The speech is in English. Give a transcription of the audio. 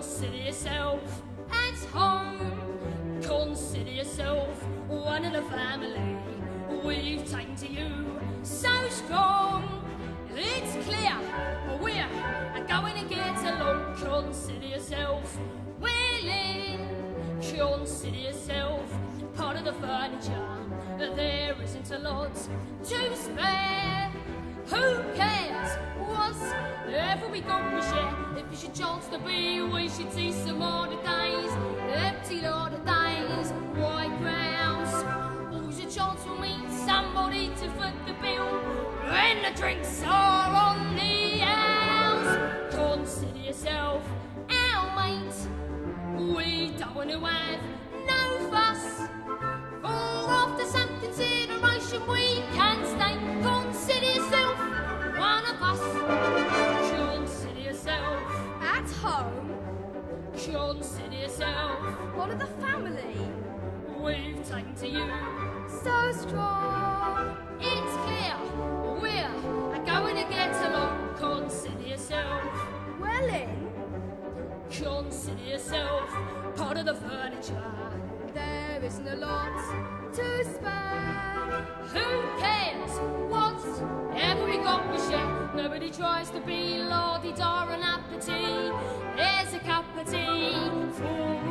Consider yourself at home. Consider yourself one of the family. We've taken to you so strong. It's clear we're going to get along. Consider yourself willing. Consider yourself part of the furniture. There isn't a lot to spare. Who cares whatever we got we share? If you should chance to be, we should see some more days. Empty lot of days, white grounds. Always a chance we'll meet somebody to foot the bill when the drinks are on the house. Consider yourself our mate. We don't want to have no fuss. For after some consideration we can stay. Consider yourself one of us. Consider yourself At home, consider yourself one of the family. we've taken to you So strong. it's clear we're going to get along. Consider yourself Well in, consider yourself part of the furniture. there isn't a lot to spare. Who cares whatever we got we share? Nobody tries to be la-di-da and uppity. There's a cup of tea for